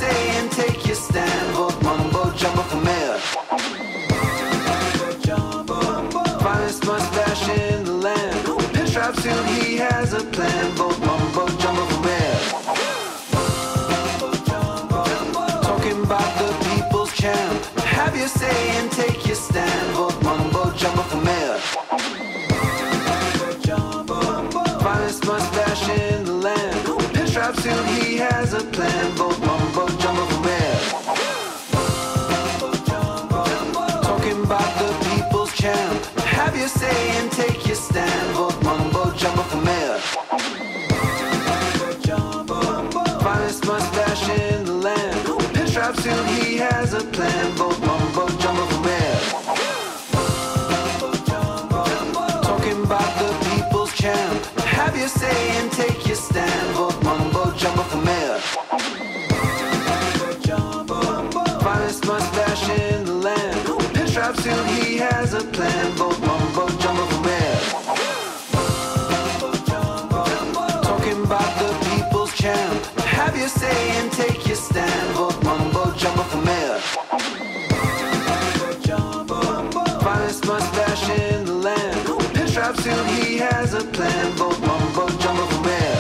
say and take your stand. Vote mumbo jumbo for mayor. Finest mustache in the land. Pinstripe suit, he has a plan. Vote mumbo jumbo for mayor. Talking about the people's champ. Have your say and take your stand. Vote mumbo jumbo for mayor. Finest mustache in the land. Pinstripe suit, he has a plan. Vote mumbo jumbo for mayor. Talking about the people's champ. Have your say and take your stand. Vote mumbo jumbo for mayor. Finest mustache in the land. Pinstripe suit, he has a plan. Vote mumbo jumbo for mayor. Talking about the people's champ. Have your say and take your stand. Vote mumbo jumbo for mayor. Finest mustache in the land. Pinstripe suit, he has a plan. Vote mumbo jumbo for mayor. Talking about the people's champ. Have your say and take your stand. Vote mumbo jumbo for mayor. Finest mustache in the land. Pinstripe suit, he has a plan. Vote mumbo jumbo for mayor.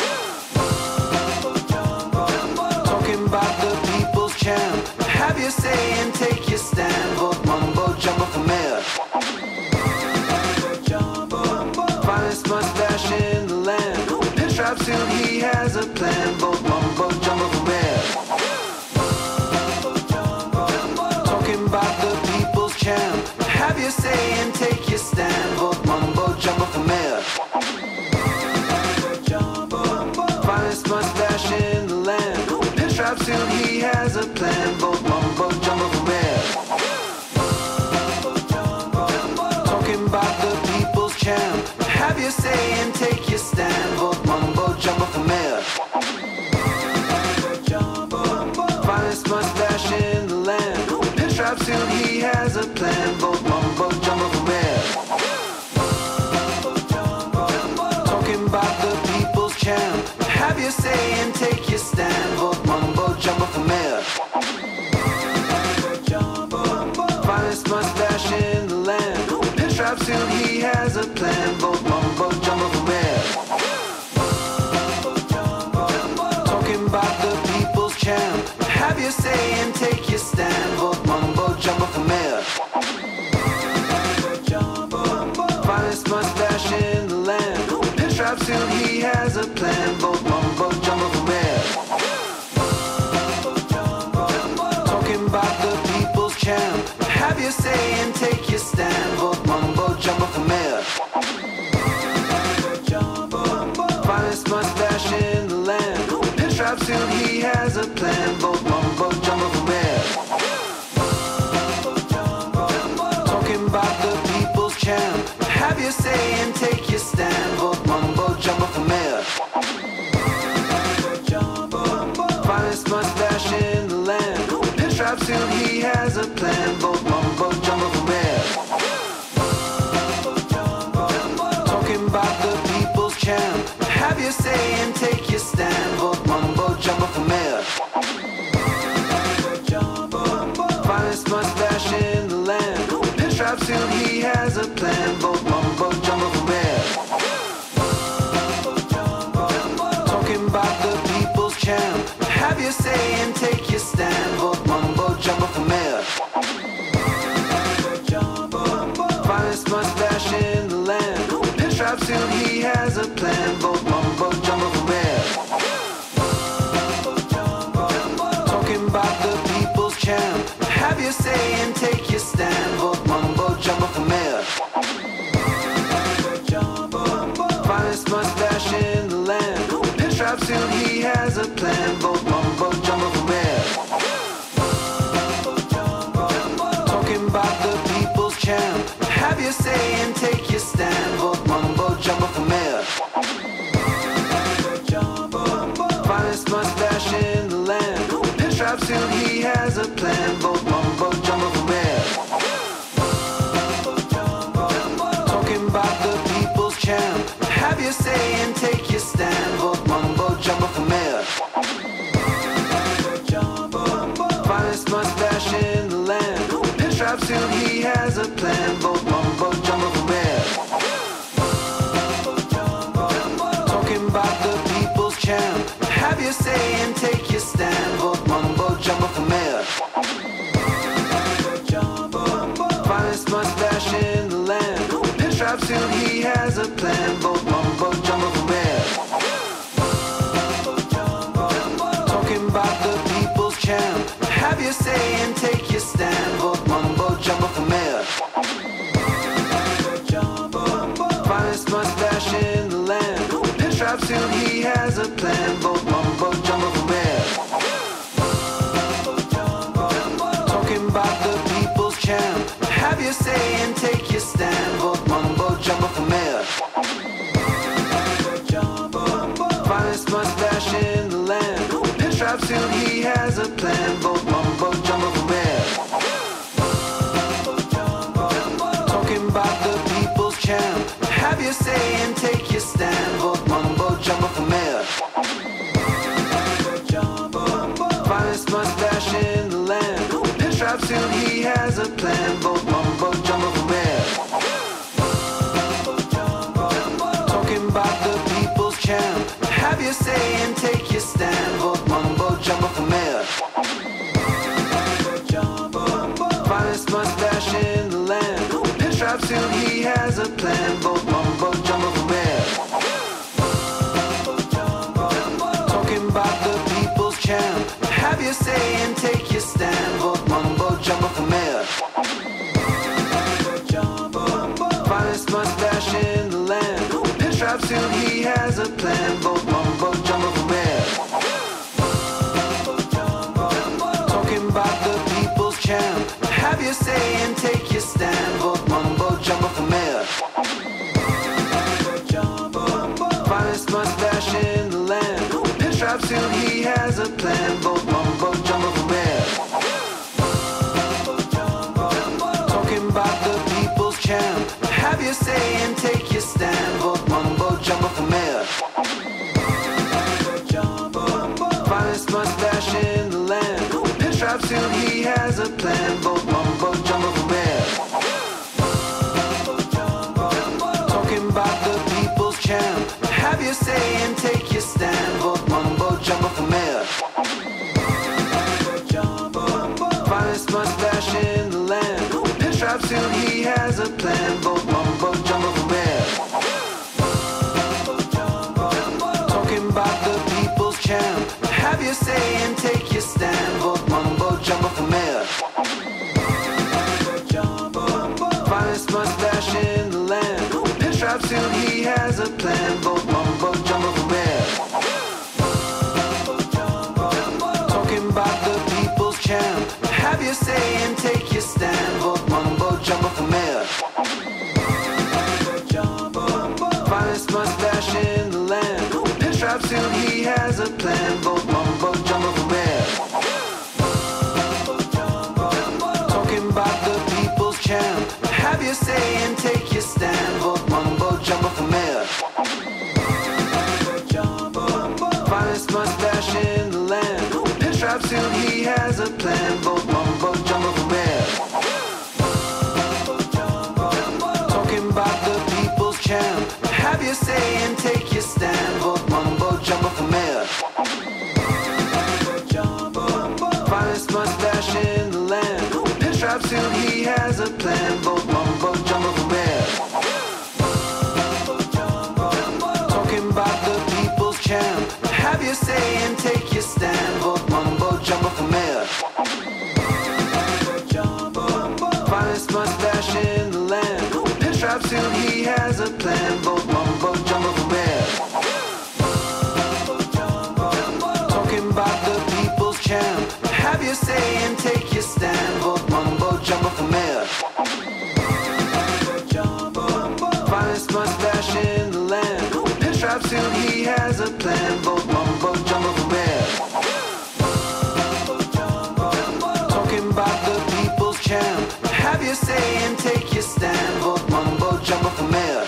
Talking about the people's champ. Have your say and take your stand. Vote mumbo jumbo for mayor. Finest mustache in the land. Pinstripe suit, he has a plan. Vote mumbo jumbo for mayor. Talking about the people's champ. Have your say and take your stand. Vote mumbo jumbo for mayor. Finest mustache in the land. Pinstripe suit, he has a plan. Vote mumbo jumbo for mayor. Talking about the people's champ. Have your say and take your stand. Vote mumbo jumbo for mayor. Finest mustache in the land. Pinstripe suit, he has a plan. Vote mumbo jumbo for mayor. Talking about the people's champ. Have your say and take your stand. Vote mumbo jumbo for mayor. Finest mustache in the land. Pinstripe suit, he has a plan. Vote mumbo jumbo for mayor. Talking about the people's champ. Have your say and take your stand. Vote mumbo jumbo for mayor. Finest mustache in the land. Pinstripe suit, he has a plan. Vote mumbo jumbo for mayor. Talking about the people's champ. Have your say and take your stand. Vote mumbo jumbo for mayor. Finest mustache in the land. Pinstripe suit, he has a plan. Vote mumbo jumbo for mayor. Talking about the people's champ. Have your say and take your stand. Vote mumbo jumbo for mayor. Finest mustache in the land. Pinstripe suit, he has a plan. Vote mumbo jumbo for mayor. Talking about the people's champ. Have your say and take your stand. Vote mumbo jumbo for mayor. Finest mustache in the land. Pinstripe suit, he has a plan. Vote mumbo jumbo for mayor. Talking about the people's champ. Have your say and take your stand. Vote mumbo jumbo for mayor. Finest mustache in the land. Pinstripe suit, he has a plan. Vote mumbo jumbo for mayor. Talking about the people's champ. Have your say and take your stand. Vote mumbo jumbo for mayor. Finest mustache in the land. Pinstripe suit, he has a plan. Vote mumbo jumbo for mayor. Talking about the people's champ. Have your say and take your stand. Vote mumbo jumbo for mayor. Finest mustache in the land. Pinstripe suit, he has a plan. Vote mumbo jumbo for mayor. Talking about the people's champ. Have your say and take your stand. Vote mumbo jumbo for mayor. Finest mustache in the land. Pinstripe suit, he has a plan. Both mumbo jumbo for mayor. Talking about the people's champ. Have your say and take your stand. Vote mumbo jumbo for mayor. Finest mustache in the land. Pinstripe suit, he has a plan. Vote mumbo jumbo for mayor. Talking about the people's champ. Have your say and take your stand. Vote mumbo jumbo for mayor. Finest mustache in the land. Pinstripe suit, he has a plan. Vote mumbo jumbo for mayor. Talking about the people's champ. Have your say and take your stand. Vote mumbo jumbo for mayor. Finest mustache in the land. Pinstripe suit, he has a plan. Vote mumbo jumbo for mayor. Talking about the people's champ. Have your say and take your stand. Vote mumbo jumbo for mayor. Finest mustache in the land. Pinstripe suit, he has a plan. Vote mumbo jumbo for mayor. Talking about the people's champ. Have your say and take your stand. Vote mumbo jumbo for mayor. Finest mustache in the land. Pinstripe suit, he has a plan. Vote mumbo jumbo for mayor. Talking about the people's champ. Have your say and take your stand. Vote mumbo jumbo for mayor. Finest mustache in the land. Pinstripe suit, he has a plan. Vote mumbo jumbo for mayor. Talking about the people's champ. Have your say and take your stand. Vote mumbo jumbo for mayor. Finest mustache in the land. Pinstripe suit, he has a plan. Vote mumbo jumbo for mayor. Talking about the people's champ. Have your say and take your stand. Vote mumbo jumbo for mayor. Finest mustache in the land. Pinstripe suit, he has a plan. Vote mumbo jumbo for mayor. Talking about the people's champ. Have your say and take your stand. Vote mumbo jumbo for mayor. Finest mustache in the land. Pinstripe suit, he has a plan. Vote mumbo jumbo for mayor. Talking about the people's champ. Have your say and take your stand. Vote mumbo jumbo for mayor. Finest mustache in the land. Pinstripe suit, he has a plan. Vote mumbo jumbo for mayor. Talking about the people's champ. Have your say and take your stand. Vote mumbo jumbo for mayor. Finest mustache in the land. Pinstripe suit, he has a plan. Vote mumbo jumbo for mayor. Talking about the people's champ. Have your say and take your stand. Vote mumbo jumbo for mayor. Finest mustache in the land. Pinstripe suit, he has a plan. Vote mumbo jumbo for mayor. Talking about the people's champ. Have your say and take your stand. Vote mumbo jumbo for mayor. Finest mustache in the land. Pinstripe suit, he has a plan. Vote mumbo jumbo for mayor. Talking about the people's champ. Have your say and take your stand. Vote mumbo jumbo for mayor. Finest mustache in the land. Pinstripe suit, he has a plan. Vote mumbo jumbo for mayor. Talking about the people's champ. Have your say and take your stand. Vote mumbo jumbo for mayor. Finest mustache in the land. Pinstripe suit, he has a plan. Vote mumbo jumbo for mayor. Talking about the people's champ. Have your say and take your stand. Vote mumbo jumbo for mayor.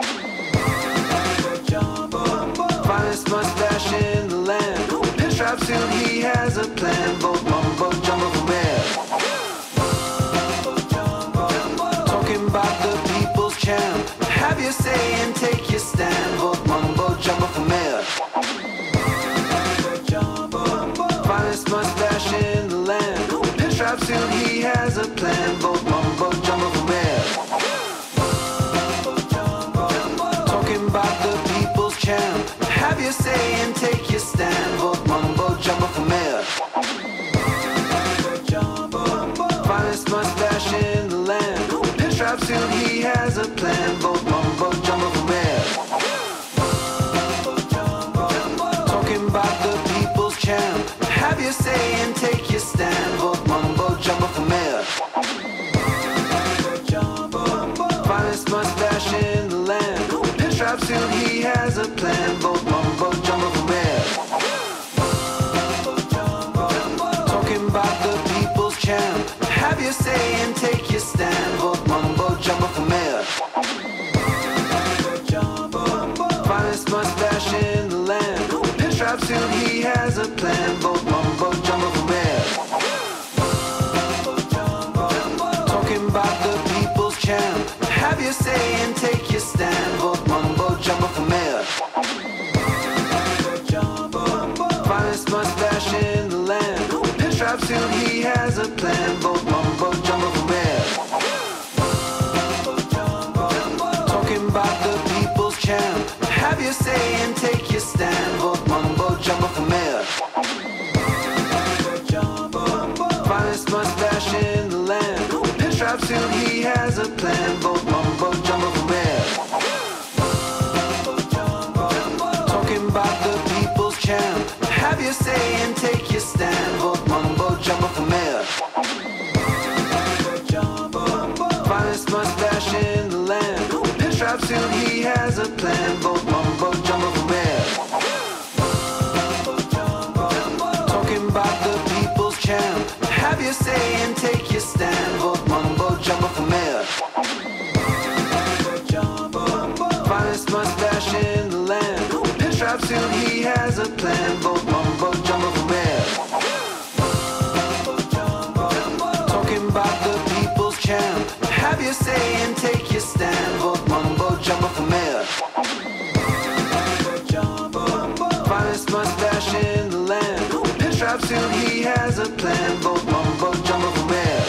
Finest mustache in the land. Pinstripe suit, he has a plan. Vote mumbo jumbo for mayor. stand, vote mumbo jumbo for mayor. Finest mustache in the land, pinstripe suit, he has a plan, vote mumbo jumbo for mayor. Talking about the people's champ, have your say and take your stand, vote mumbo jumbo for mayor. Finest mustache in the land, pinstripe suit, he has a plan, vote mumbo jumbo for mayor. Talking about the people's champ, have your say and take your stand, vote mumbo jumbo for mayor. Finest mustache in the land, pinstripe suit, he has a plan, vote mumbo jumbo for mayor. Talking about the people's champ, have your say and take your stand, vote mumbo jumbo for mayor. Finest mustache in the land, pinstripe suit, he has a plan, vote mumbo jumbo for mayor. Talking about the people's champ, have your say and take your stand, vote mumbo jumbo for mayor. Finest mustache in the land, pinstripe suit, he has a plan, vote mumbo jumbo for mayor. Talking about the people's champ, have your say and take your stand, vote mumbo jumbo for mayor. Finest mustache in the land, pinstripe suit, he has a plan, vote mumbo jumbo for mayor. Talking about the people's champ, have your say and take your stand, vote mumbo jumbo for mayor. Finest mustache in the land, pinstripe suit, he has a plan, vote mumbo jumbo for mayor. Talking about the people's champ, have your say and take your stand, vote mumbo jumbo for mayor. Finest mustache in the land, pinstripe suit, he has a plan, vote mumbo jumbo for mayor. Talking about the people's champ, have your say and take your stand, vote mumbo jumbo for mayor. Finest mustache in the land, pinstripe suit, he has a plan, vote mumbo jumbo for mayor.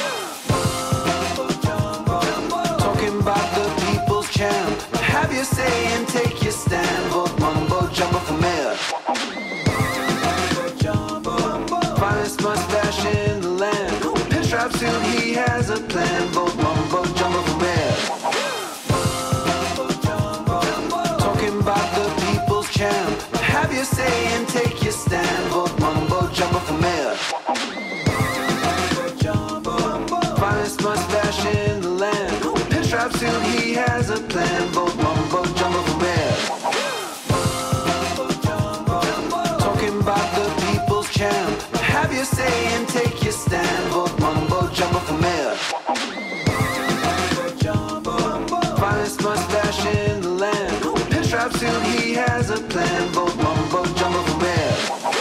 Talking about the people's champ, have your say and take your stand, vote mumbo jumbo for mayor. Finest mustache in the land, pinstripe suit, he has a plan, vote mumbo jumbo for mayor. Talking about the people's champ, have your say and take your stand, vote mumbo jumbo for mayor. Finest mustache in the land, pinstripe suit, he has a plan, vote mumbo jumbo for mayor. Talking about the people's champ, have your say and take your stand, vote mumbo jumbo for mayor. Finest mustache in the land, pinstripe suit, he has a plan, vote mumbo jumbo for mayor.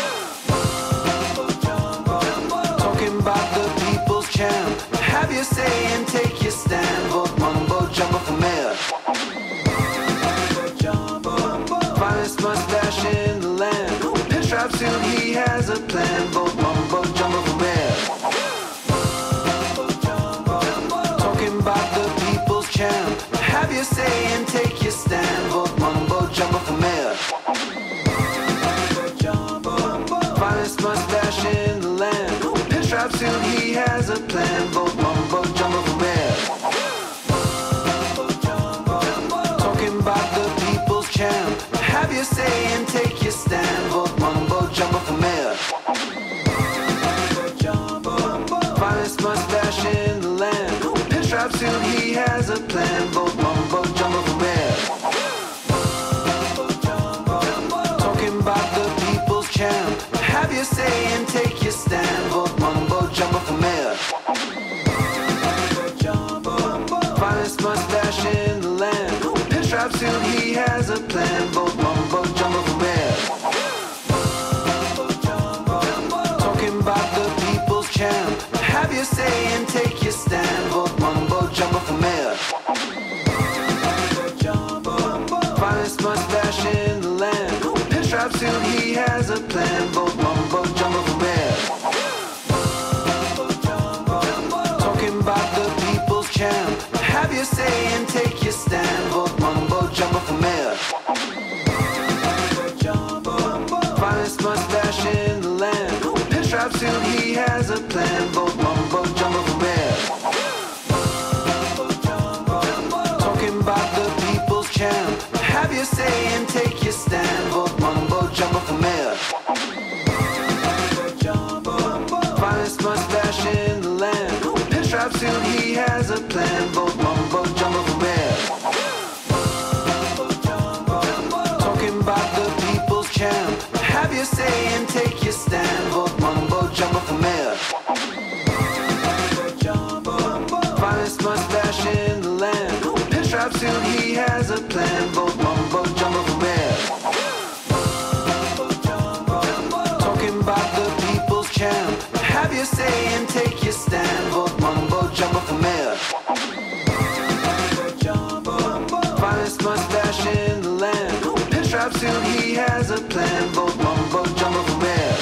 Talking about the people's champ, have your say and take your stand, vote mumbo jumbo for mayor. Finest mustache in the land, pinstripe suit, he has a plan, vote mumbo jumbo for mayor. Talking about the people's champ, have your say and take your stand, vote mumbo jumbo for mayor. Finest mustache in the land, pinstripe suit, he has a plan, vote mumbo jumbo for mayor. Talking about the people's champ, have your say and take your stand, vote mumbo jumbo for mayor. Finest mustache in the land, pinstripe suit, he has a plan, vote mumbo jumbo for mayor. Talking about the people's champ, have your say and take your stand, vote mumbo jumbo for mayor. Finest mustache in the land, pinstripe suit, he has a plan, vote mumbo jumbo for mayor. Talking about the people's champ, have your say and take your stand, vote mumbo jumbo for mayor. suit, he has a plan. Both mumbo jumbo for mayor. Talking about the people's champ. Have your say and take your stand. Vote mumbo jumbo for mayor. Finest mustache in the land. Pinstripe suit, he has a plan. Vote mumbo jumbo for mayor. Talking about the people's champ. Have your say and take your stand. Vote mumbo jumbo for mayor. Finest mustache in the land. Pinstripe suit, he has a plan. Vote mumbo jumbo for mayor. Talking about the people's champ. Have your say and take your stand. Vote mumbo jumbo for mayor. Finest mustache in the land. Pinstripe suit, he has a plan. Vote mumbo jumbo for mayor. Talking about the people's champ. Have your say and take your stand. Vote mumbo jumbo for mayor. Finest mustache in the land. Pinstripe suit, he has a plan. Vote mumbo jumbo for mayor.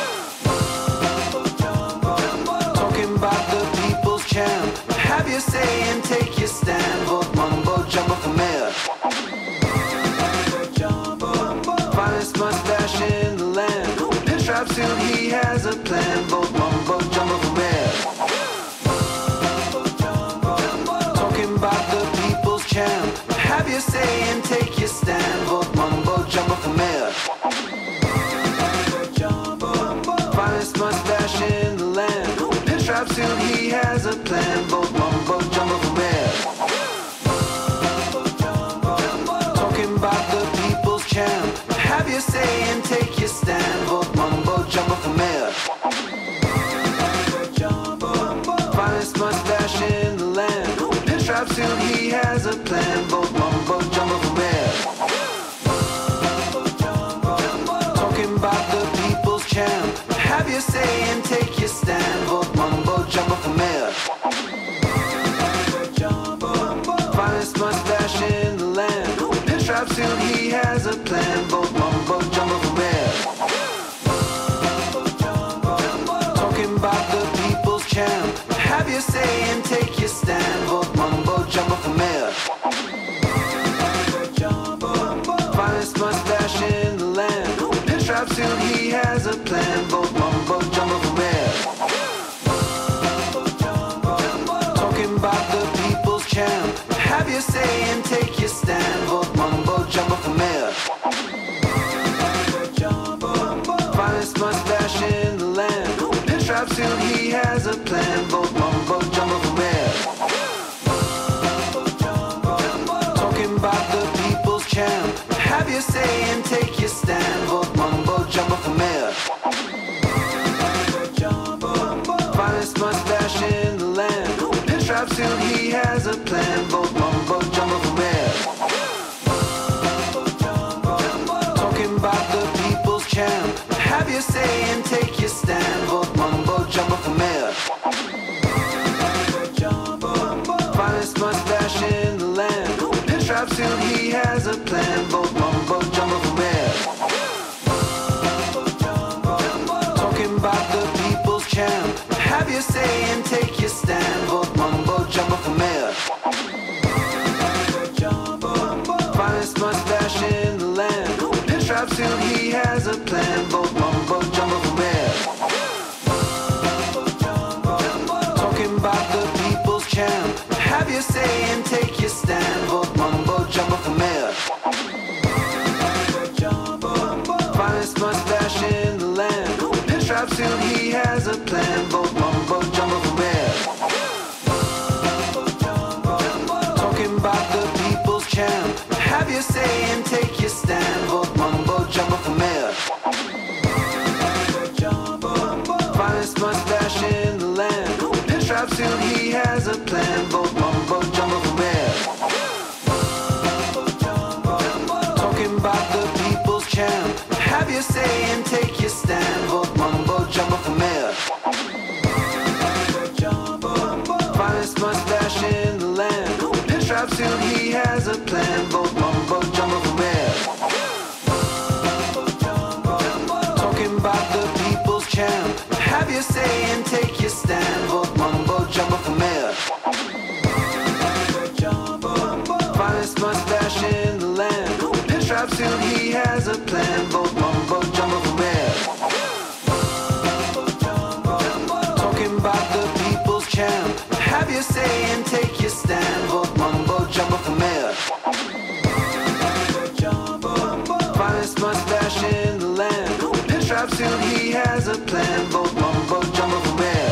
Talking about the people's champ. Have your say and take your stand. Vote mumbo jumbo for mayor. Finest mustache in the land. Pinstripe suit, he has a plan. Vote mumbo jumbo for mayor. Talking about the people's champ. Have your say and take your stand. Vote mumbo jumbo for mayor. Finest mustache in the land. Pinstripe suit, he has a plan. Vote mumbo jumbo for mayor. Talking about the people's champ. Have your say and take your stand. Vote mumbo jumbo for mayor. Finest mustache in the land. Pinstripe suit, he has a plan. Vote mumbo jumbo for mayor. Talking about the people's champ. Have your say and take your stand. Vote mumbo jumbo for mayor. Finest mustache in the land. Pinstripe suit, he has a plan. Vote mumbo jumbo for mayor. Talking about the people's champ. Have your say and take your stand. Vote mumbo jumbo for mayor. Finest mustache in the land. Pinstripe suit, he has a plan. Vote mumbo jumbo for mayor. Talking about the people's champ. Have your say and take your stand. Vote mumbo jumbo for mayor. Finest mustache in the land. Pinstripe suit, he has a plan. Vote mumbo jumbo for mayor. Talking about the people's champ. Have your say and take your stand. Vote mumbo jumbo for mayor. Finest mustache in the land. Pinstripe suit, he has a plan. Vote mumbo jumbo for mayor. Talking about the people's champ. Have your say and take your stand. Vote mumbo jumbo for mayor. Finest mustache in the land. Pinstripe suit, he has a plan. Vote mumbo jumbo for mayor. Talking about the people's champ. Have your say and take your stand. Vote mumbo jumbo for mayor. Finest mustache in the land. Pinstripe suit, he has a plan. Vote mumbo jumbo for mayor. Talking about the people's champ. Have your say and take your stand. Vote mumbo jumbo for mayor. Finest mustache in the land. Pinstripe suit, he has a plan. Vote mumbo jumbo for mayor. Talking about the people's champ. Have your say and take your stand. Vote mumbo jumbo for mayor. Finest mustache in the land. Pinstripe suit, he has a plan. Vote mumbo jumbo for mayor. Talking about the people's champ. Have your say and take your stand. Vote mumbo jumbo for mayor. Finest mustache in the land. Pinstripe suit, he has a plan. Vote mumbo jumbo for mayor. say and take your stand. Vote mumbo jumbo for mayor. Finest mustache in the land. Pinstripe suit, he has a plan. Vote mumbo jumbo for mayor. Talking about the people's champ. Have your say and take your stand. Vote mumbo jumbo for mayor. Finest mustache in the land. Pinstripe suit, he has a plan. Vote mumbo jumbo for mayor.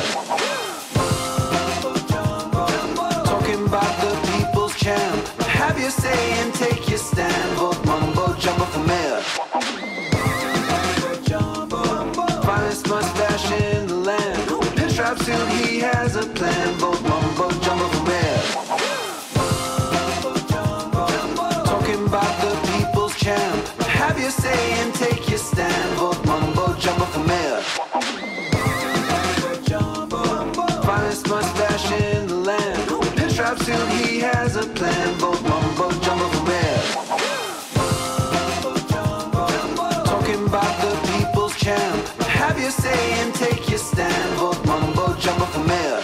Talking about the people's champ. Have your say and take your stand. Vote mumbo jumbo for mayor. Finest mustache in the land. Pinstripe suit, he has a plan. Vote mumbo jumbo for mayor. Talking about the people's champ. Have your say and take your stand. Vote mumbo jumbo for mayor. Finest mustache in the land. Pinstripe suit, he has a plan. Vote mumbo jumbo for mayor. Talking about the people's champ. Have your say and take your stand. Vote mumbo jumbo for mayor.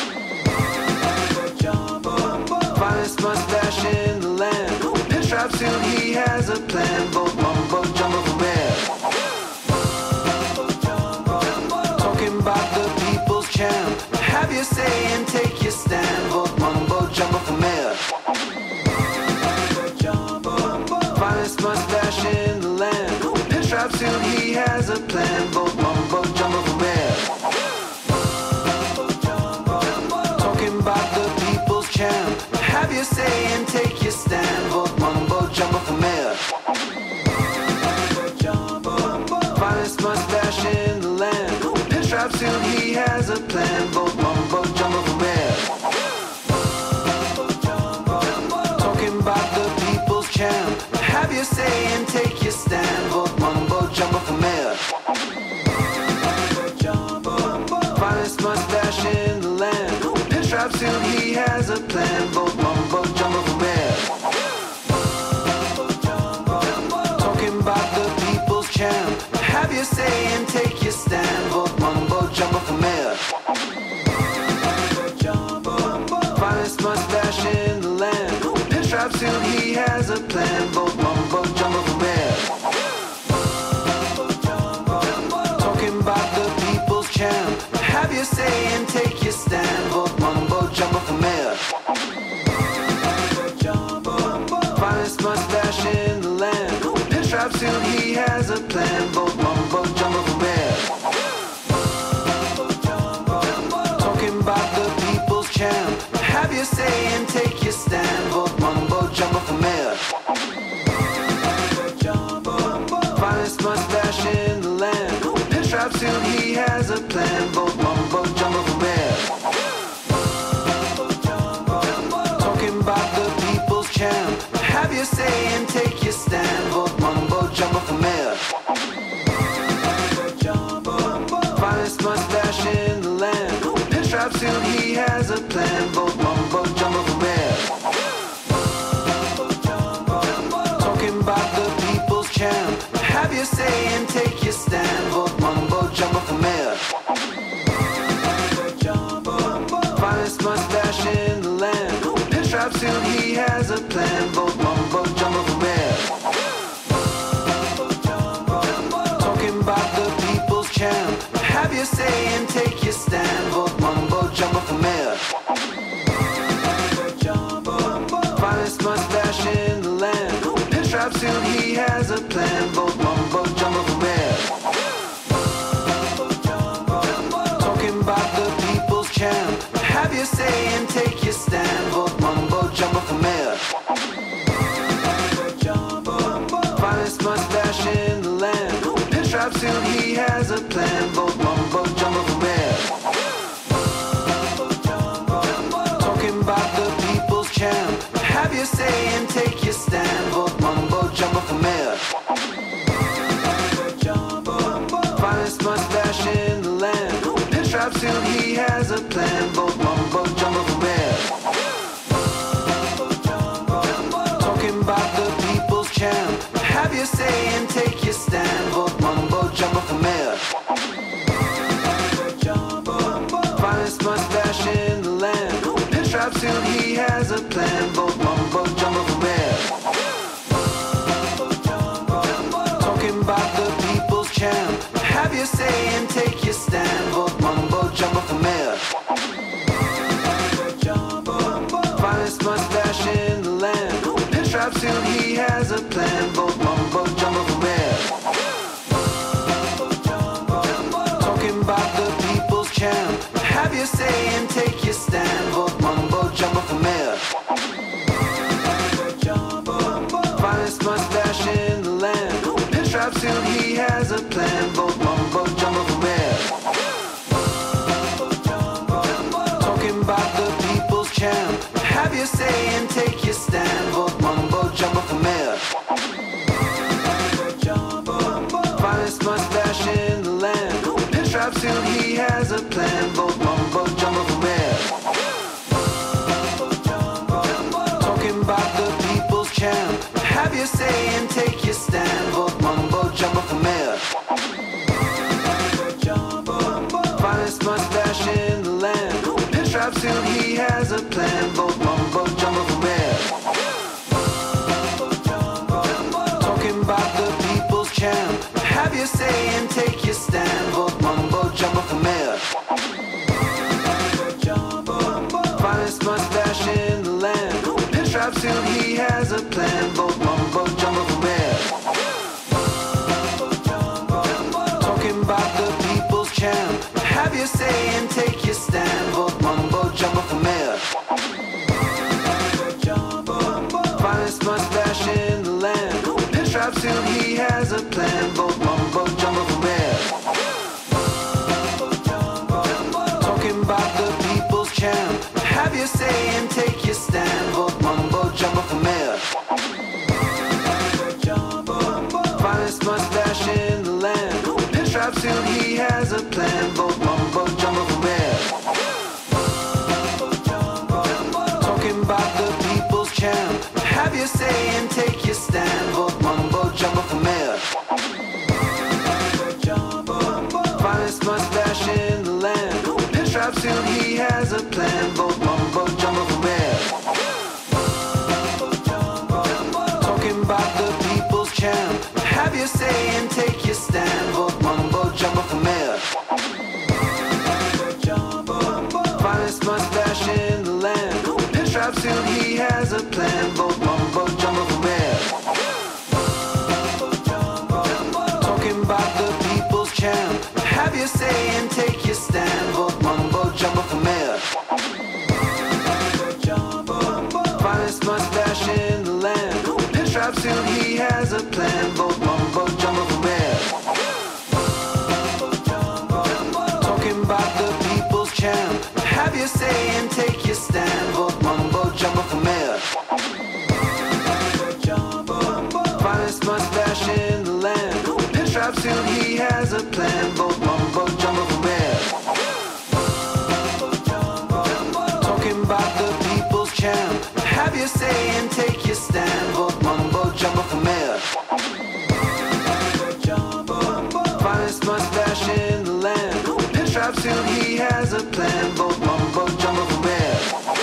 Finest mustache in the land. Pinstripe suit, he has a plan. Vote mumbo jumbo for mayor. Talking about the people's champ. Have your say and take your stand. Vote mumbo jumbo for mayor. Finest mustache in the land. Pinstripe suit, he has a plan. Vote mumbo jumbo for mayor. Talking about the people's champ. Have your say and take your stand. Vote mumbo jumbo for mayor. Finest mustache in the land. Pinstripe suit, he has a plan. Vote mumbo jumbo for mayor. Talking about the people's champ. Have your say and take your stand. Vote mumbo jumbo for mayor. Finest mustache in the land. Pinstripe suit, he has a plan. Vote mumbo jumbo for mayor. Talking about the people's champ. Have your say and take your stand. Vote mumbo jumbo for mayor. Finest mustache in the land. Pinstripe suit, he has a plan. Vote mumbo jumbo for mayor. Talking about the people's champ. Have your say and take your stand. Vote mumbo jumbo for mayor. Finest mustache in the land. Pinstripe suit, he has a plan. Vote mumbo jumbo for mayor. Talking about the people's champ. Have your say and take your stand. Vote mumbo jumbo for mayor. Finest mustache in the land. Pinstripe suit, he has a plan. Vote mumbo jumbo for mayor. Talking about the people's champ. Have your say and take your stand. Vote mumbo jumbo for mayor. Finest mustache in the land. Pinstripe suit, he has a plan. Vote mumbo jumbo for mayor. Talking about the people's champ. Have your say and take your stand. Vote mumbo jumbo for mayor. Finest mustache in the land. Pinstripe suit, he has a plan. Vote mumbo jumbo for mayor. Talking about the people's champ. Have your say and take your stand. Vote mumbo jumbo for mayor. Finest mustache in the land. Pinstripe suit, he has a plan. Vote mumbo jumbo for mayor. Talking about the people's champ. Have your say and take your stand. Vote mumbo jumbo for mayor. Finest mustache in the land. Pinstripe suit, he has a plan. Vote mumbo jumbo for mayor. Talking about the people's champ. Have your say and take your stand. Vote mumbo jumbo for mayor. Finest mustache in the land. Pinstripe suit, he has a plan. Vote mumbo jumbo for mayor. Talking about the people's champ. Have your say and take your stand. Vote mumbo jumbo for mayor. pinstripe suit, he has a plan. Both mumbo jumbo for mayor. Talking about the people's champ. Have your say and take your stand. Vote mumbo jumbo for mayor. Finest mustache in the land. Pinstripe suit, he has a plan. Vote mumbo jumbo for mayor. Talking about the people's champ. Have your say and take your stand. Vote mumbo jumbo for mayor. Finest mustache in the land. Pinstripe suit, he has a plan. Vote mumbo jumbo for mayor. Talking about the people's champ. Have your say and take your stand. Vote mumbo jumbo for mayor. Finest mustache in the land. Pinstripe suit, he has a plan. Vote mumbo jumbo for mayor. Talking about the people's champ. Have your say and take your stand. Vote mumbo jumbo for mayor. Finest mustache in the land. Pinstripe suit, he has a plan. Vote mumbo jumbo for mayor. Talking about the people's champ. Have your say and take your stand. Vote mumbo jumbo for mayor. Finest mustache in the land. Pinstripe suit, he has a plan. Vote mumbo jumbo for mayor. Talking about the people's champ. Have your say and take your stand. Vote mumbo jumbo for mayor. Finest mustache in the land. Pinstripe suit, he has a plan. Vote mumbo jumbo for mayor. Talking about the people's champ. Have your say and take your stand. Vote mumbo jumbo for mayor. Finest mustache in the land. Pinstripe suit, he has a plan. Vote mumbo jumbo for mayor. Talking about the people's champ. Have your say and take your stand. Vote mumbo jumbo for mayor. Finest mustache in the land. Pinstripe suit, he has a plan. Vote mumbo jumbo for mayor. Talking about the people's champ. Have your say and take your stand. Vote mumbo jumbo for mayor. Finest mustache in the land. Pinstripe suit, he has a plan. Vote mumbo jumbo for mayor. Talking about the people's champ. Have your say and take your stand. Vote mumbo jumbo for mayor. Finest mustache in the land. Pinstripe suit, he has a plan. Vote mumbo jumbo for mayor. Talking about the people's champ. Have your say and take your stand. Vote mumbo jumbo for mayor. Finest mustache in the land. Pinstripe suit, he has a plan. Vote mumbo jumbo for mayor. Talking about the people's champ. Have your say and take your stand. Vote mumbo jumbo for mayor. Finest mustache in the land. Pinstripe suit, he has a plan. Vote mumbo jumbo for mayor.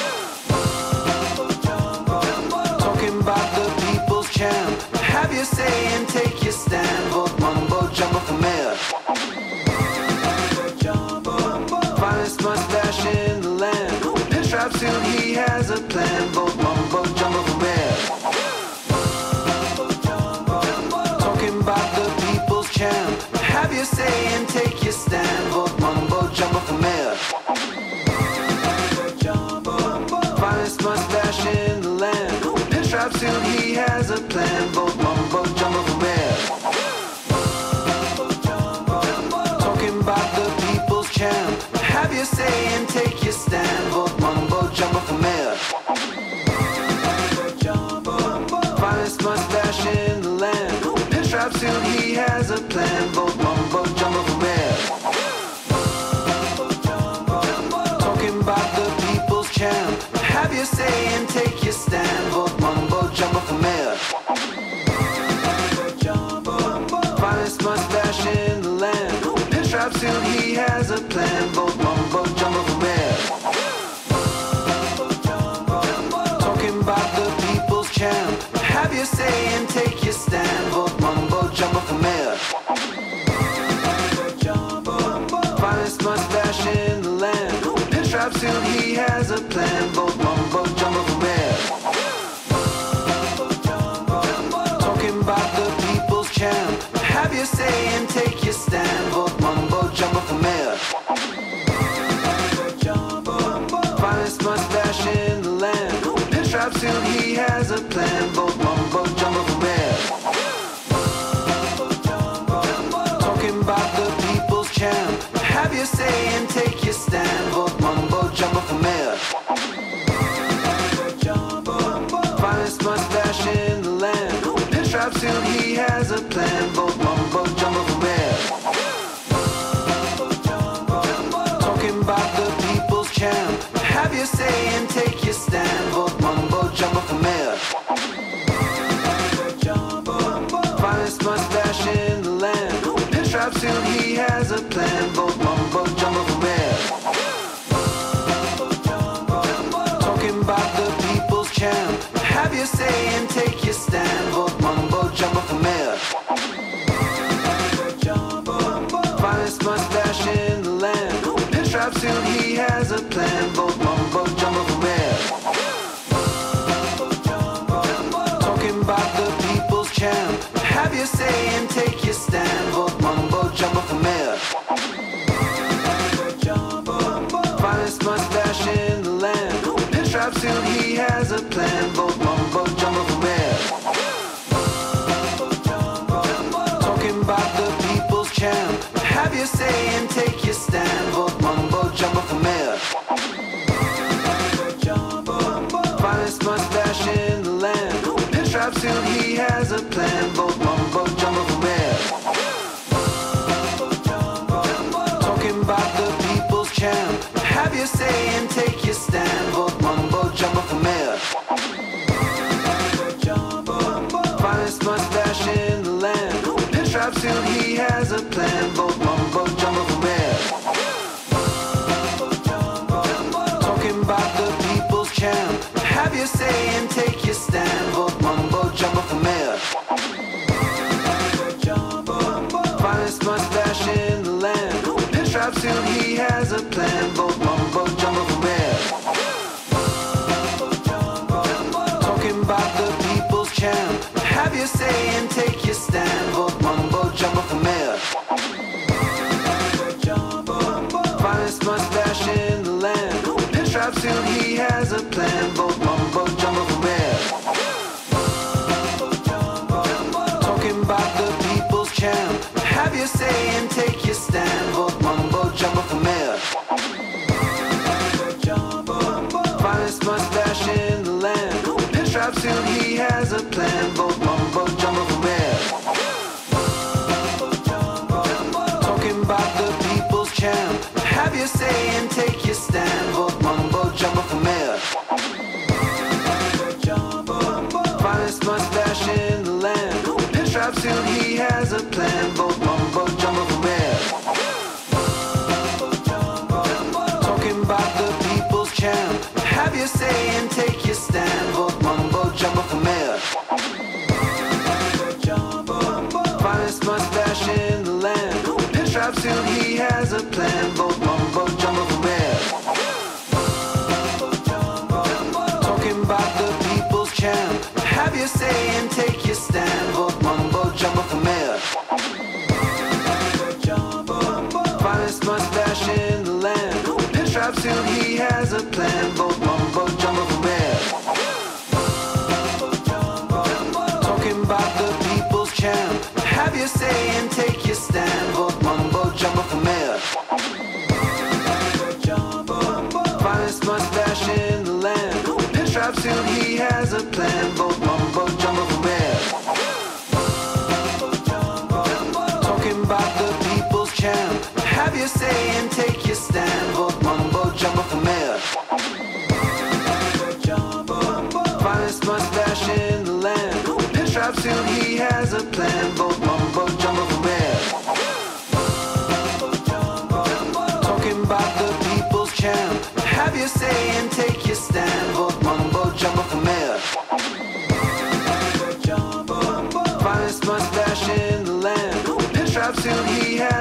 Talking about the people's champ. Have your say and take your stand. Vote mumbo jumbo for mayor. Finest mustache in the land. Pinstripe suit, he has a plan. Vote mumbo jumbo for mayor. Talking about the people's champ. Have your say and take your stand. Vote mumbo jumbo for mayor. Finest mustache in the land. Pinstripe suit, he has a plan. Vote mumbo jumbo for mayor. Talking about the people's champ. Have your say and take your stand. Vote mumbo jumbo for mayor. Finest mustache in the land. Pinstripe suit, he has a plan. Vote mumbo jumbo for mayor. Talking about the people's champ. Have your say and take your stand. Vote mumbo jumbo for mayor. Finest mustache in the land. Pinstripe suit, he has a plan. Vote mumbo jumbo for mayor. your say and take your stand. Vote mumbo jumbo for mayor. Finest mustache in the land. Pinstripe suit, he has a plan. Vote mumbo jumbo for mayor. Talking about the people's champ. Have your say and take your stand. Vote mumbo jumbo for mayor. Finest mustache in the land. Pinstripe suit, he has a plan. Vote mumbo jumbo for mayor. Talking about the people's champ. Have your say and take your stand. Vote mumbo jumbo for mayor. Finest mustache in the land. Pinstripe suit, he has a plan. Vote mumbo jumbo for mayor. Talking about the people's champ. Have your say and take your stand. Vote mumbo jumbo for mayor. Finest mustache in the land. Pinstripe suit, he has a plan. Vote mumbo jumbo for mayor. Talking about the people's champ. Have your say and take your stand. Vote mumbo jumbo for mayor. Finest mustache in the land. Pinstripe suit, he has a plan. Vote mumbo jumbo for mayor. Talking about the people's champ. Have your say and take your stand. Vote mumbo jumbo for mayor. Finest mustache in the land. Pinstripe suit, he has a plan. Vote mumbo jumbo for mayor. Talking about the people's champ. Have your say and take your stand. Vote mumbo jumbo for mayor. Finest mustache in the land. Pinstripe suit, he has a plan. Vote mumbo jumbo for mayor. Talking about the people's champ. Have your say and take your stand. Vote mumbo jumbo for mayor. Finest mustache in the land. Pinstripe suit, he has a plan. Vote mumbo jumbo for mayor. Talking about the people's champ. Have your say and take your stand. Vote mumbo jumbo for mayor. Finest mustache in the land. Pinstripe suit, he has a plan. Vote mumbo jumbo for mayor. Talking about the people's champ. Have your say and take your stand. Vote mumbo jumbo for mayor. Finest mustache in the land. Pinstripe suit, he has a plan. Vote mumbo jumbo for mayor. Talking about the people's champ. Have your say and take your stand. Vote mumbo jumbo for mayor. Finest mustache in the land. Pinstripe suit, he has a plan. Vote mumbo jumbo for mayor. Talking about the people's champ. Have your say and take your stand. Vote mumbo jumbo for mayor. Finest mustache in the land. Pinstripe suit, he has a plan. Vote mumbo jumbo for mayor. Talking about the people's champ. Have your say and take your stand. Vote mumbo jumbo for mayor. Finest mustache in the land. Pinstripe suit, he has a plan. Vote mumbo jumbo for mayor. Talking about the people's champ. Have your say and take your stand. Vote mumbo jumbo for mayor. Finest mustache in the land. Pinstripe suit, he has a plan. Vote mumbo jumbo for mayor. Talking about the people's champ. Have your say and take your stand. Vote mumbo jumbo for mayor. Finest mustache in the land. Pinstripe suit, he has a plan. Vote mumbo jumbo for mayor. Talking about the people's champ. Have your say and take your stand. Vote mumbo jumbo for mayor. Finest mustache in the land. Pinstripe suit, he has a plan. Vote mumbo jumbo for mayor. Talking about the people's champ. Have your say and take your stand. Vote mumbo jumbo for mayor.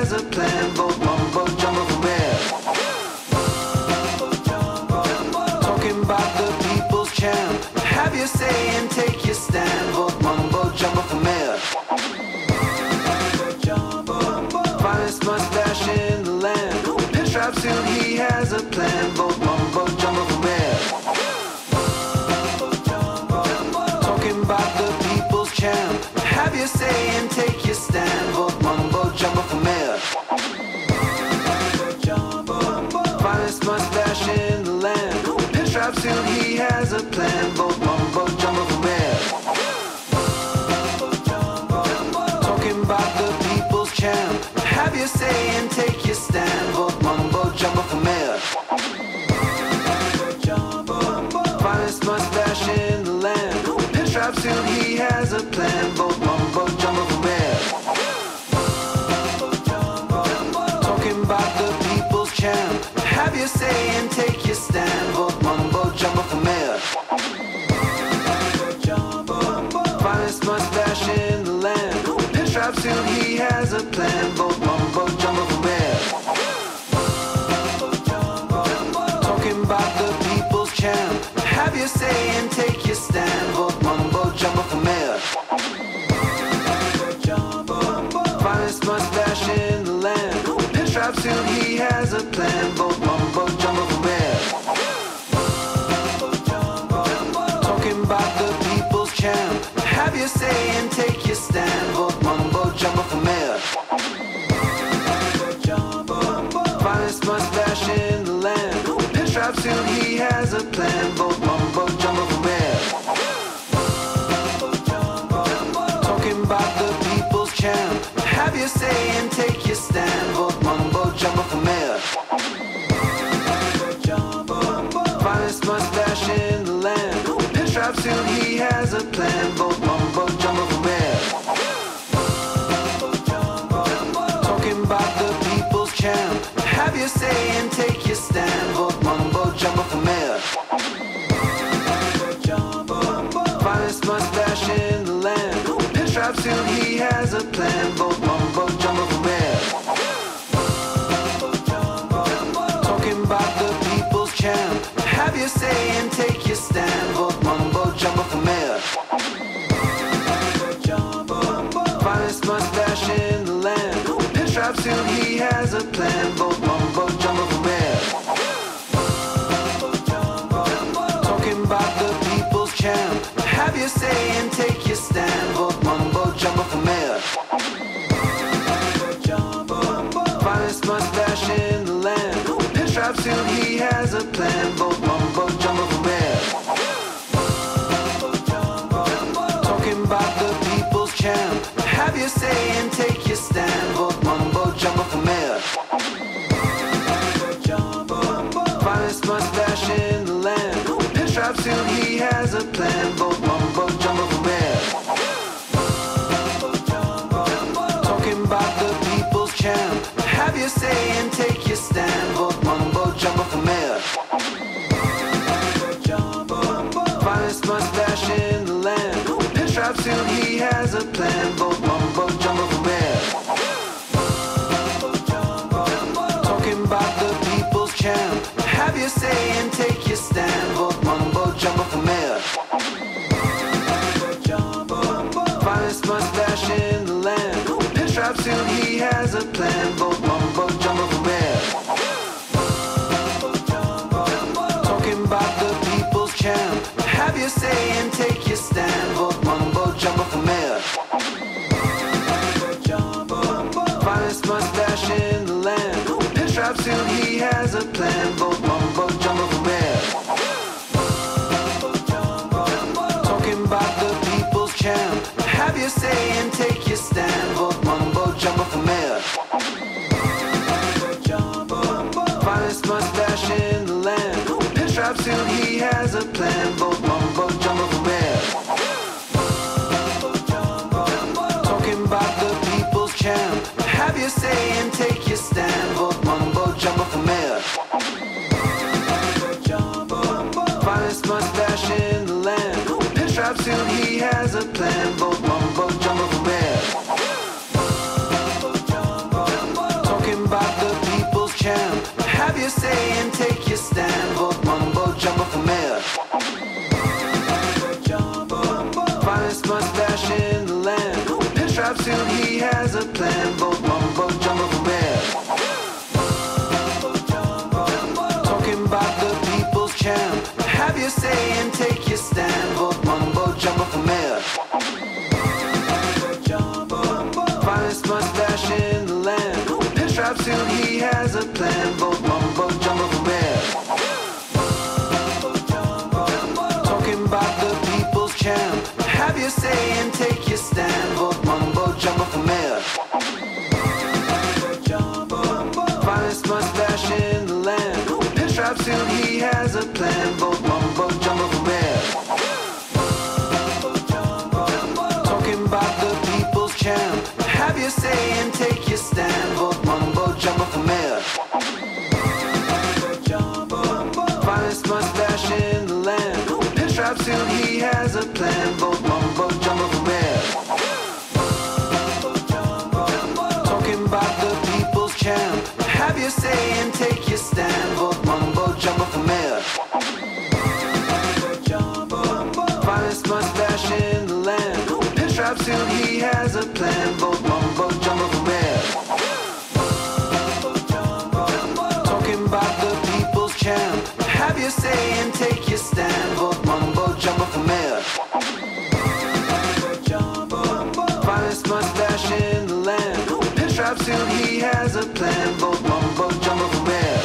has a plan. Vote mumbo jumbo for mayor. Talking about the people's champ. Have your say and take your stand. Vote mumbo jumbo for mayor. Finest mustache in the land. Pinstripe suit, he has a plan. Vote mumbo jumbo for mayor. Talking about the people's champ. Have your say and take your stand. Vote mumbo jumbo for mayor. Finest mustache in the land. Pinstripe suit, he has a plan. Vote mumbo jumbo for mayor. Talking about the people's champ. Have your say and take your stand. Vote mumbo jumbo for mayor. Finest mustache in the land. Pinstripe suit, he has a plan. Vote mumbo jumbo for mayor. Talking about the people's champ. Have your say and take your stand. Vote mumbo jumbo for mayor. Finest mustache in the land. Pinstripe suit, he has a plan. Vote mumbo jumbo for mayor. Talking about the people's champ. Have your say and take your stand. Vote mumbo jumbo for mayor. Finest mustache in the land. Pinstripe suit, he has a plan. Vote mumbo jumbo for mayor. Talking about the people's champ. Have your say and take your stand. Vote mumbo jumbo for mayor. Finest mustache in the land. Pinstripe suit, he has a plan. Vote mumbo jumbo for mayor. Talking about the people's champ. Have your say and take your stand. Vote mumbo jumbo for mayor. Finest mustache in the land. Pinstripe suit, he has a plan. Vote mumbo jumbo for mayor. Talking about the people's champ. Have your say and take your stand. Vote mumbo jumbo for mayor. Finest mustache in the land. Pinstripe suit, he has a plan. Vote mumbo jumbo for mayor. Talking about the people's champ. Have your say and take your stand. Vote mumbo jumbo for mayor. Finest mustache in the land. Pinstripe suit, he has a plan. Vote mumbo jumbo for mayor. Talking about the people's champ. Have your say and take your stand. Vote mumbo jumbo for mayor. Finest mustache in the land. Pinstripe suit, he has a plan. Vote mumbo jumbo for mayor. Talking about the people's champ. Have your say and take your stand. Vote mumbo jumbo for mayor. Finest mustache in the land. Pinstripe suit, he has a plan. Vote mumbo jumbo for mayor. Talking about the people's champ. Have your say and take your stand. Vote mumbo jumbo for mayor. Finest mustache in the land. Pinstripe suit, he has a plan. Vote mumbo jumbo for mayor. Talking about the people's champ. Have your say and take your stand. Vote mumbo jumbo for mayor. Finest mustache in the land. Pinstripe suit, he has a plan. Vote mumbo jumbo for mayor. Talking about the people's champ. Have your say and take your stand. Vote mumbo jumbo for mayor. Finest mustache in the land. Pinstripe suit, he has a plan. Vote mumbo jumbo for mayor. Talking about the people's champ. Have your say and take your stand. Vote mumbo jumbo for mayor. Finest mustache in the land. Pinstripe suit, he has a plan. Vote mumbo jumbo for mayor. Talking about the people's champ. Have your say and take your stand. Vote mumbo jumbo for mayor. Finest mustache in the land. Pinstripe suit, he has a plan. Vote mumbo jumbo for mayor. suit, he has a plan. Both mumbo jumbo for mayor. Talking about the people's champ. Have your say and take your stand. Vote mumbo jumbo for mayor. Finest mustache in the land. Pinstripe suit, he has a plan. Vote mumbo jumbo for mayor. Talking about the people's champ. Have your say and take your stand. Vote mumbo jumbo for mayor. Finest mustache in the land. Pinstripe suit, he has a plan. Vote mumbo jumbo for mayor. Talking about the people's champ. Have your say and take your stand. Vote mumbo jumbo for mayor. Finest mustache in the land. Pinstripe suit, he has a plan. Vote mumbo jumbo for mayor. Talking about the people's champ. Have your say and take your stand. Vote mumbo jumbo for mayor. Finest mustache in the land. Pinstripe suit, he has a plan. Vote mumbo jumbo for mayor. Talking about the people's champ. Have your say and take your stand. Vote mumbo jumbo for mayor. Finest mustache in the land. Pinstripe suit, he has a plan. Vote mumbo jumbo for mayor.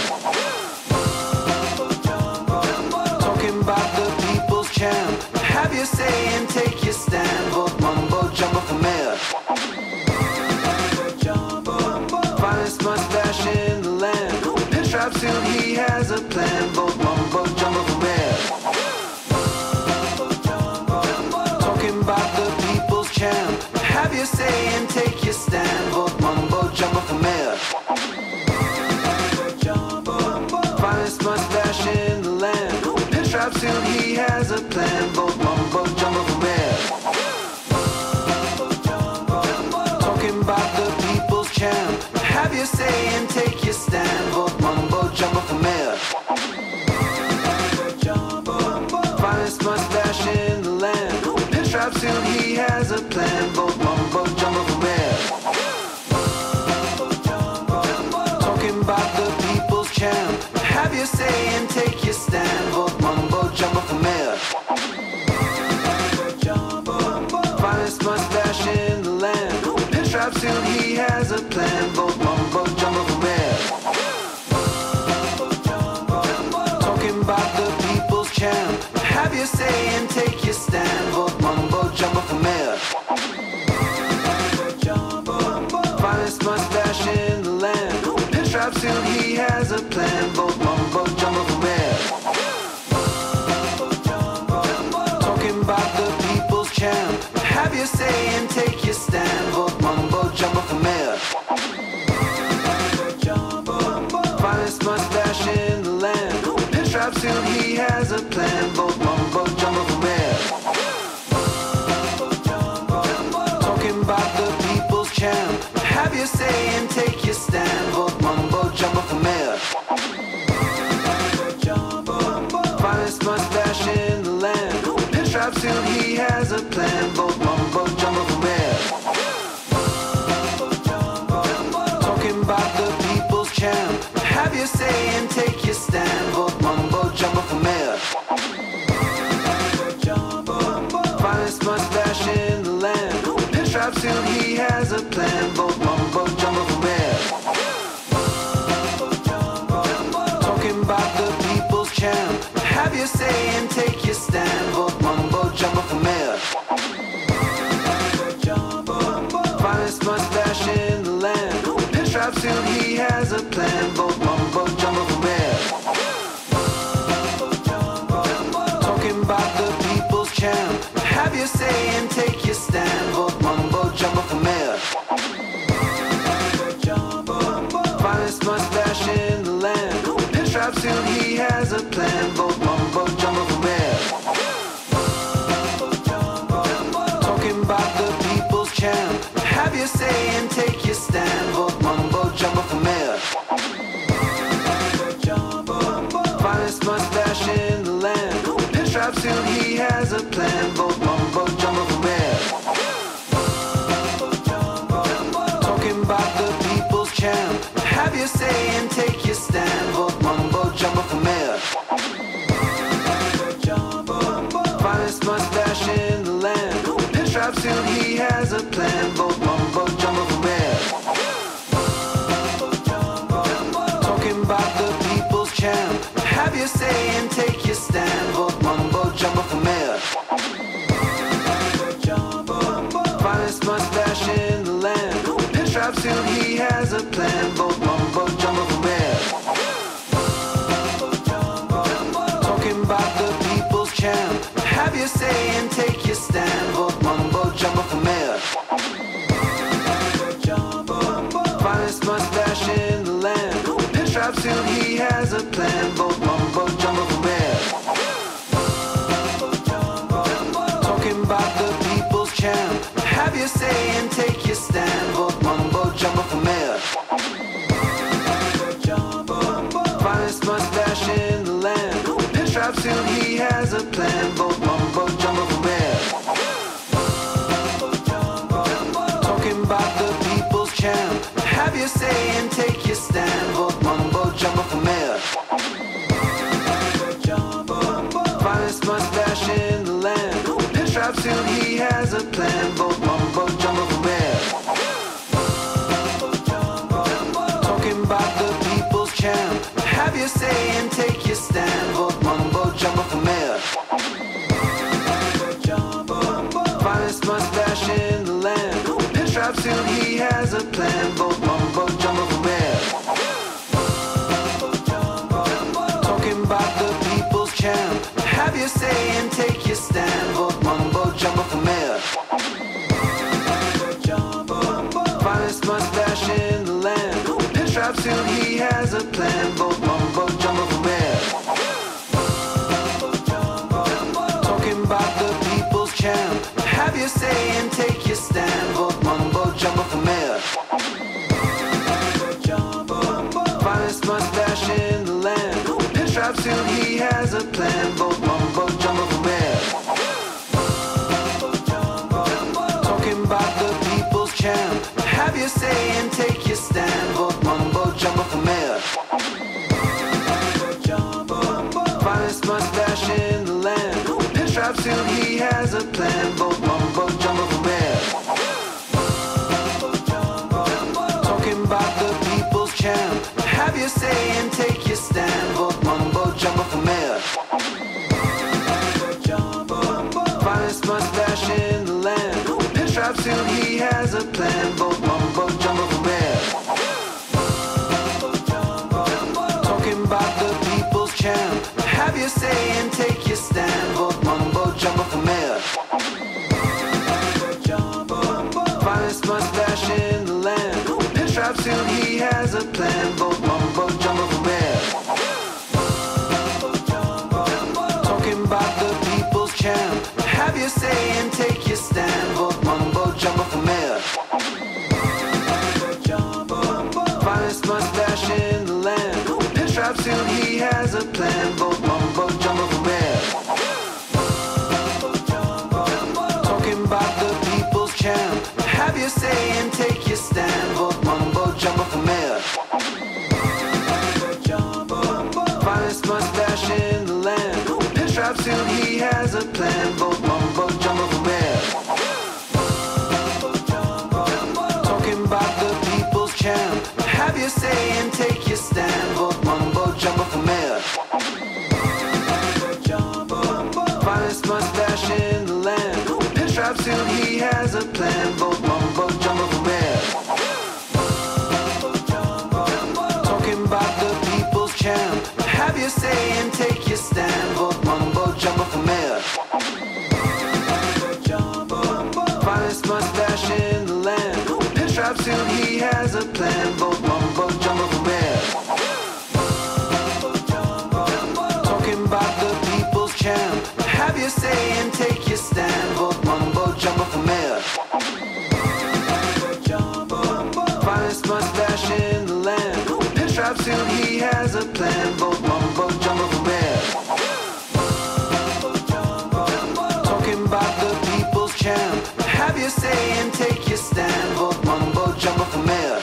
Talking about the people's champ. Have your say and take your stand. Vote mumbo jumbo for mayor. Finest mustache in the land. Pinstripe suit, he has a plan. Vote mumbo jumbo for mayor. Talking about the people's champ. Have your say and take your stand. Vote mumbo jumbo for mayor. Finest mustache in the land. Pinstripe suit, he has a plan. Vote mumbo jumbo for mayor. Talking about the people's champ. Have your say and take your stand. Vote mumbo jumbo for mayor. Finest mustache in the land. Pinstripe suit, he has a plan. Vote mumbo jumbo for mayor. Talking about the people's champ. Have your say and take your stand. Vote mumbo jumbo for mayor. Finest mustache in the land. Pinstripe suit, he has a plan. Vote mumbo jumbo for mayor. Talking about the people's champ. Have your say and take your stand. Vote mumbo jumbo for mayor. Finest mustache in the land. Pinstripe suit, he has a plan. Vote mumbo jumbo for mayor. Talking about the people's champ. Have your say and take your stand. Vote mumbo jumbo for mayor. Finest mustache in the land. Pinstripe suit, he has a plan. Vote mumbo jumbo for mayor. Talking about the people's champ. Have your say and take your stand. Vote mumbo jumbo for mayor. Finest mustache in the land. Pinstripe suit, he has a plan. Vote mumbo jumbo for mayor. Talking about the people's champ. Have your say and take your stand. Vote mumbo jumbo for mayor. Finest mustache in the land. Pinstripe suit, he has a plan. Vote mumbo jumbo for mayor. Talking about the people's champ. Have your say and take your stand. Vote mumbo jumbo for mayor. Finest mustache in the land. Pinstripe suit, he has a plan. Vote mumbo jumbo for mayor. Talking about the people's champ. Have your say and take your stand. Vote mumbo jumbo for mayor. Finest mustache in the land. Pinstripe suit, he has a plan. Vote mumbo jumbo for mayor. Talking about the people's champ. Have your say and take your stand. Vote mumbo jumbo for mayor. Finest mustache in the land. Pinstripe suit, he has a plan. Vote mumbo jumbo for mayor. suit, he has a plan. Both mumbo jumbo for mayor. Talking about the people's champ. Have your say and take your stand. Vote mumbo jumbo for mayor. Finest mustache in the land. Pinstripe suit, he has a plan. Vote mumbo jumbo for mayor. Talking about the people's champ. Have your say and take your stand. Vote mumbo jumbo for mayor. Finest mustache in the land. Pinstripe suit, he has a plan. Vote mumbo jumbo for mayor. Talking about the people's champ. Have your say and take your stand. Vote mumbo jumbo for mayor. Finest mustache in the land. Pinstripe suit, he has a plan. Vote mumbo jumbo for mayor. Talking about the people's champ. Have your say and take your stand. Vote mumbo jumbo for mayor. Finest mustache in the land. Pinstripe suit, he has a plan. Vote mumbo jumbo for mayor. Talking about the people's champ. Have your say and take your stand. Vote mumbo jumbo for mayor. Finest mustache in the land. Pinstripe suit, he has a plan. Vote mumbo jumbo for mayor. Talking about the people's champ. Have your say and take your stand. Vote mumbo jumbo for mayor. Finest mustache in the land. Pinstripe suit, he has a plan. Vote mumbo jumbo for mayor. Talking about the people's champ. Have your say and take your stand. Vote mumbo jumbo for mayor. Finest mustache in the land. Pinstripe suit, he has a plan. Vote mumbo jumbo for mayor. Talking about the people's champ. Have your say and take your stand. Vote mumbo jumbo for mayor. Finest mustache in the land. Pinstripe suit, he has a plan. Vote mumbo jumbo for mayor. Talking about the people's champ. Have your say and take your stand. Vote mumbo jumbo for mayor. Finest mustache in the land. Pinstripe suit, he has a plan. Vote mumbo jumbo for mayor. Talking about the people's champ. Have your say and take your stand. Vote mumbo jumbo for mayor. Finest mustache in the land. Pinstripe suit, he has a plan. Vote mumbo jumbo for mayor. Talking about the people's champ. Have your say and take your stand. Vote mumbo jumbo for mayor. Finest mustache in the land. Pinstripe suit, he has a plan. Vote mumbo jumbo for mayor. Talking about the people's champ. Have your say and take your stand. Vote mumbo jumbo for mayor. Finest mustache in the land. Pinstripe suit, he has a plan. Vote mumbo jumbo for mayor. Talking about the people's champ. Have your say and take your stand. Vote mumbo jumbo for mayor. Finest mustache in the land. Pinstripe suit, he has a plan. Vote mumbo jumbo for mayor. Talking about the people's champ. Have your say and take your stand. Vote mumbo jumbo for mayor. Finest mustache in the land. Pinstripe suit, he has a plan. Vote mumbo jumbo for mayor. Talking about the people's champ. Have your say and take your stand. Vote mumbo jumbo for mayor. Finest mustache in the land. Pinstripe suit, he has a plan. Vote mumbo jumbo for mayor. Talking about the people's champ. Have your say and take your stand. Vote mumbo jumbo for mayor.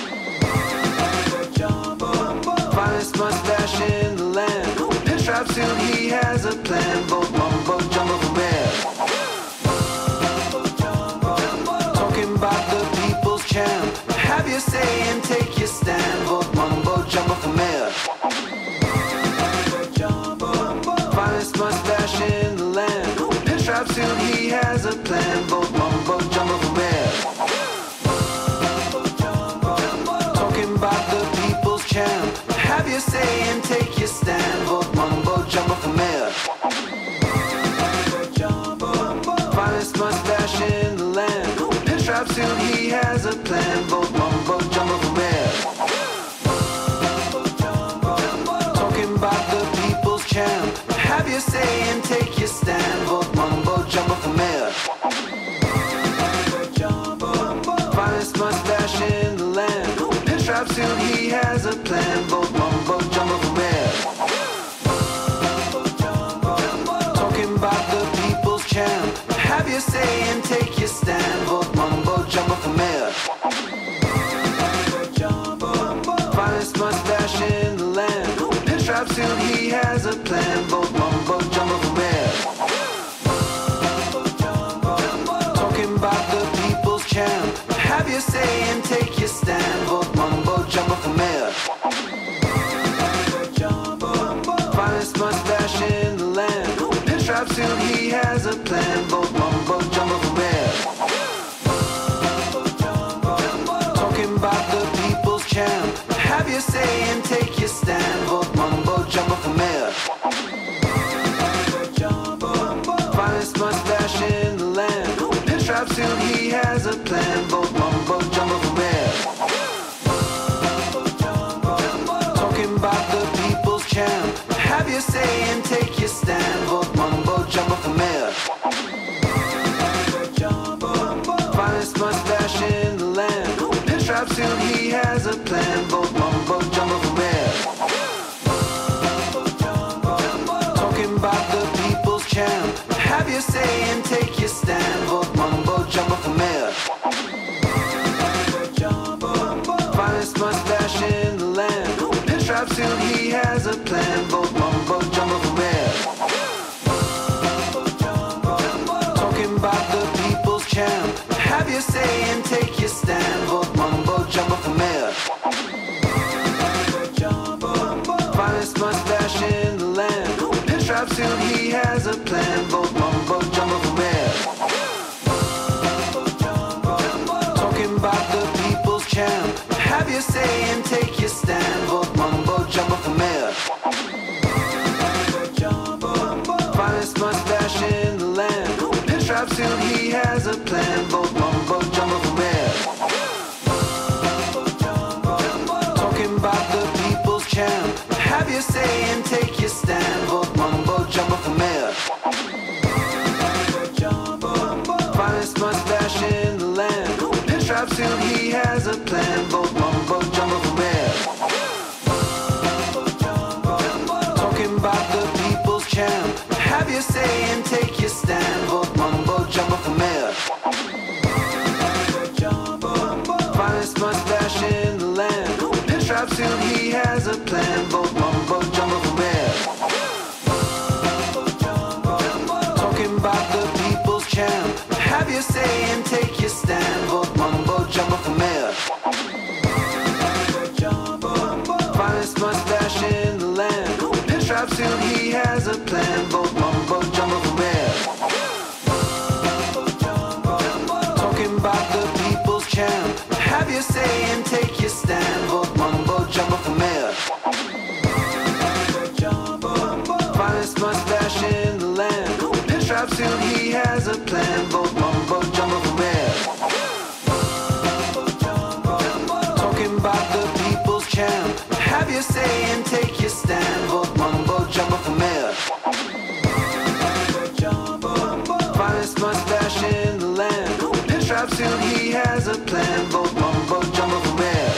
Finest mustache in the land. Pinstripe suit, he has a plan. Vote mumbo jumbo for mayor. you say and take your stand? Vote mumbo jumbo for mayor. Finest mustache in the land. Pinstripe suit, he has a plan. Vote mumbo jumbo for mayor. Talking about the people's champ. Have your say and take your stand. Vote mumbo jumbo for mayor. Finest mustache in the land. Pinstripe suit, he has a plan. Vote mumbo jumbo for mayor. Talking about the people's champ. Have your say and take your stand. Vote mumbo jumbo for mayor. Finest mustache in the land. Pinstripe suit, he has a plan. Vote mumbo jumbo for mayor. Talking about the people's champ. Have your say and take your stand. Vote mumbo jumbo for mayor. Finest mustache in the land. Pinstripe suit, he has a plan. Vote mumbo jumbo for mayor. Talking about the people's champ. Have your say and take your stand. Vote mumbo jumbo for mayor. Finest mustache in the land. Pinstripe suit, he has a plan. Vote mumbo jumbo for mayor. Talking about the people's champ. Have your say and take your stand. Vote mumbo jumbo for mayor. Finest mustache in the land. Pinstripe suit, he has a plan. Vote mumbo jumbo for mayor. Talking about the people's champ. Have your say and take your stand. Vote mumbo jumbo for mayor. Finest mustache in the land. Pinstripe suit, he has a plan. Vote mumbo jumbo for mayor. Talking about the people's champ. Have your say and take your stand. Vote mumbo jumbo for mayor. Finest mustache in the land. Pinstripe suit, he has a plan. Vote mumbo jumbo for mayor. Talking about the people's champ. Have your say and take your stand. Vote mumbo jumbo for mayor. Finest mustache in the land. Pinstripe suit, he has a plan. Vote mumbo jumbo for mayor. Talking about the people's champ. Have your say and take your stand. Vote mumbo jumbo for mayor. Finest mustache in the land. Pinstripe suit, he has a plan. Vote mumbo jumbo for mayor. Talking about the people's champ. Have your say and take your stand. Vote mumbo jumbo for mayor. Finest mustache in the land. Pinstripe suit, he has a plan. Vote mumbo jumbo for mayor. Talking about the people's champ. Have your say and take your stand. Vote mumbo jumbo for mayor. Finest mustache in the land. Pinstripe suit, he has a plan. Vote mumbo jumbo for mayor. Talking about the people's champ. Have your say and take your stand. Vote mumbo jumbo for mayor. Finest mustache in the land. Pinstripe suit, he has a plan. Vote mumbo jumbo for mayor. Talking about the people's champ. Have your say and take your stand. Vote mumbo jumbo for mayor. Finest mustache in the land. Pinstripe suit, he has a plan. Vote mumbo jumbo for mayor. Talking about the people's champ. Have your say and take your stand. Vote mumbo jumbo for mayor. Finest mustache in the land. Pinstripe suit, he has a plan. Vote mumbo jumbo for mayor.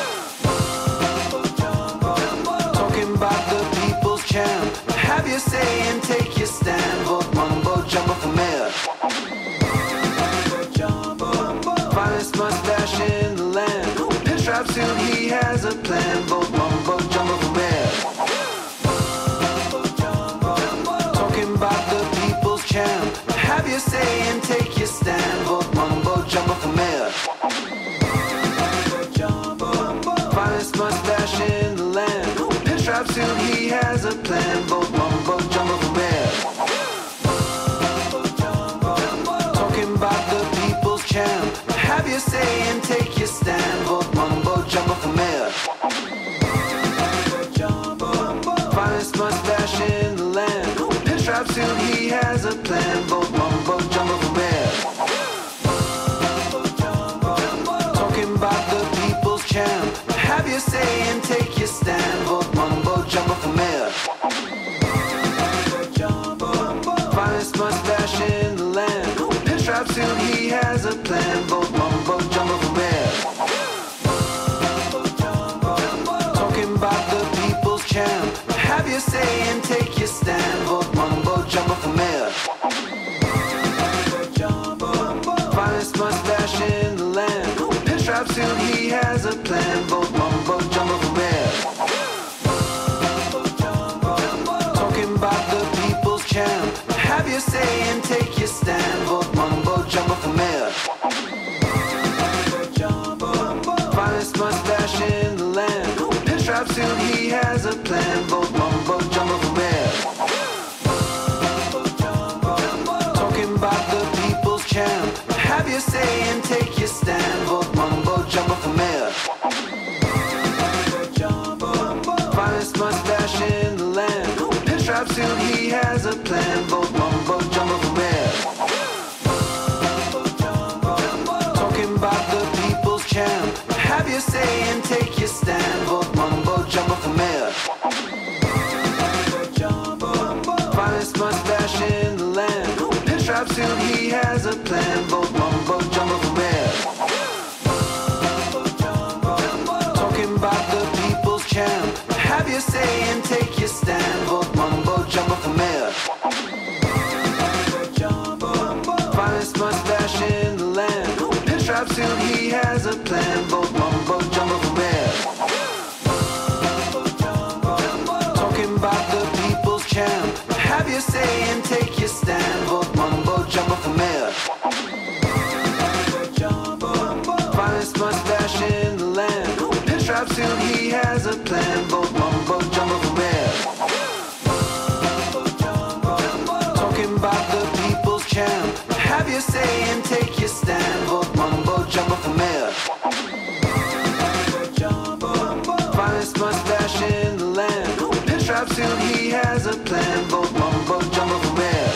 Talking about the people's champ. Have your say and take your stand. Vote mumbo jumbo for mayor. Finest mustache in the land. Pinstripe suit, he has a plan. Vote mumbo jumbo for mayor. Talking about the people's champ. Have your say and take your stand. Vote mumbo jumbo for mayor. suit, he has a plan. Vote mumbo jumbo for mayor. Talking about the people's champ. Have your say and take your stand. Vote mumbo jumbo for mayor. Finest mustache in the land. Pinstripe suit, he has a plan. Vote mumbo jumbo for mayor. Talking about the people's champ. Have your say and take your stand. Vote mumbo jumbo for mayor. Finest mustache in the land. Pinstripe suit, he has a plan. Vote mumbo jumbo for mayor. Talking about the people's champ. Have your say and take your stand. Vote mumbo jumbo for mayor. Finest mustache in the land. Pinstripe suit, he has a plan. Vote mumbo jumbo for mayor. Talking about the people's champ. Have your say and take your stand. Vote mumbo jumbo for mayor. Finest mustache in the land. Pinstripe suit, he has a plan. Vote mumbo jumbo for mayor. Talking about the people's champ. Have your say and take your stand. Vote mumbo jumbo for mayor. Finest mustache in the land. Pinstripe suit, he has a plan. Vote mumbo jumbo for mayor. Talking about the people's champ. Have your say and take your stand. Vote mumbo jumbo for mayor. Finest mustache in the land. Pinstripe suit, he has a plan. Vote mumbo jumbo for mayor. Talking about the people's champ. Have your say and take your stand. Vote mumbo jumbo for mayor. Finest mustache in the land. Pinstripe suit, he has a plan. Vote mumbo jumbo for mayor. Talking about the people's champ. Have your say and take your stand. Vote mumbo jumbo for mayor. Finest mustache in the land. Pinstripe suit, he has a plan. Vote mumbo jumbo for mayor. Talking about the people's champ. Have your say and take your stand. Vote mumbo jumbo for mayor. Finest mustache in the land. Pinstripe suit, he has a plan. Vote mumbo jumbo for mayor.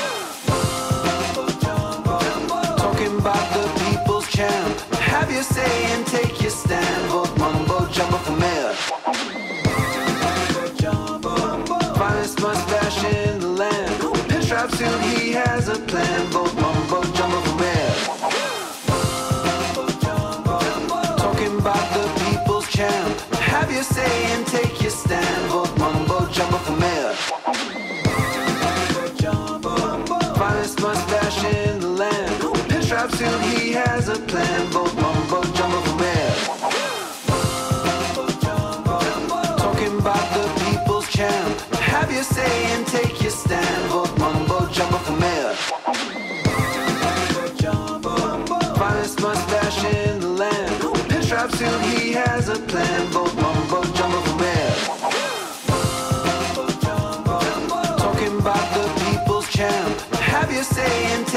Talking about the people's champ. Have your say and take your stand. Vote mumbo jumbo for mayor. Finest mustache in the land. Pinstripe suit, he has a plan. Vote mumbo jumbo for mayor. Talking about the people's champ. Have your say and take your stand. Vote mumbo jumbo for mayor. Finest mustache in the land. Pinstripe suit, he has a plan. Vote mumbo jumbo for mayor. Talking about the people's champ. Have your say and take your stand. Vote mumbo jumbo for mayor. Finest mustache in the land. Pinstripe suit, he has a plan. Vote mumbo jumbo for mayor. Talking about the people's champ. Have your say and